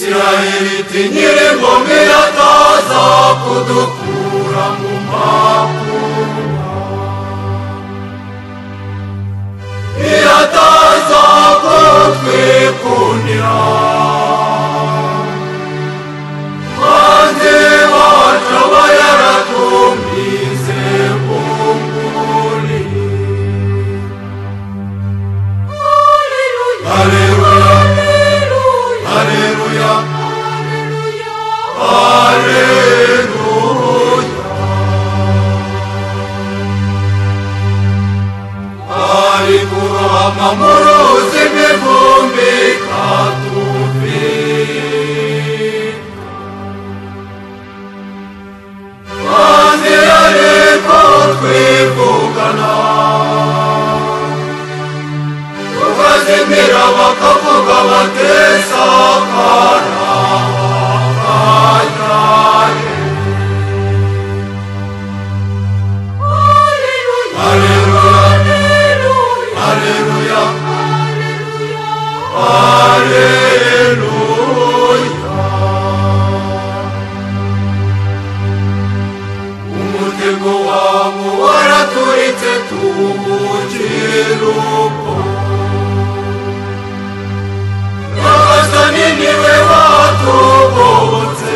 Isiraheli iti nyir'ingoma ataza kudukura mu makuba, ataza kutwikundira maze wacu aba yaratumize bunguri. Haleluya, haleluya, haleluya, ari kurohama mu ruzi rw'ivumbi katuvika, maze ariko twivugana tukazimira bakavuga batesa karabakayaye. Haleluya, haleluya, haleluya. Umutego wabo waraturitse tuwugira uko, Nyagasani niwe watugobotse,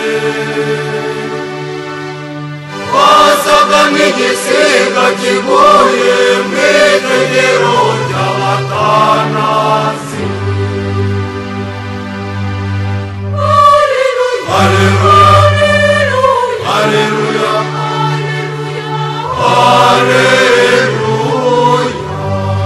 wasaga nk'igisiga kiguye mu itegero ry'abatanasi. Haleluya, haleluya, haleluya.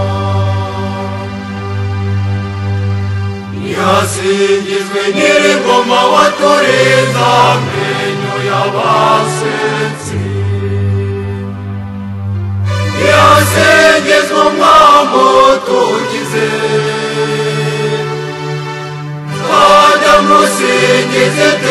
Nihasingizwe nyir'ingoma waturiza amenyo y'abasetsi, nihasingizwe umwami utugize, twajya musingize